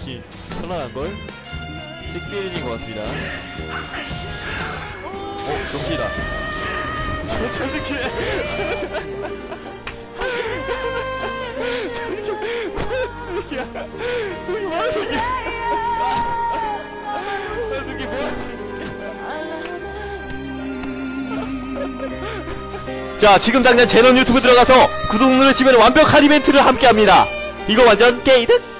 역시 편안한걸? 식비린인 것 같습니다. 정신이다. 저 새끼 저기 뭐하는 새끼야. 저 새끼 뭐하는 새끼야. 자, 지금 당장 제넌 유튜브 들어가서 구독 누르시면 완벽한 이벤트를 함께합니다. 이거 완전 게이득?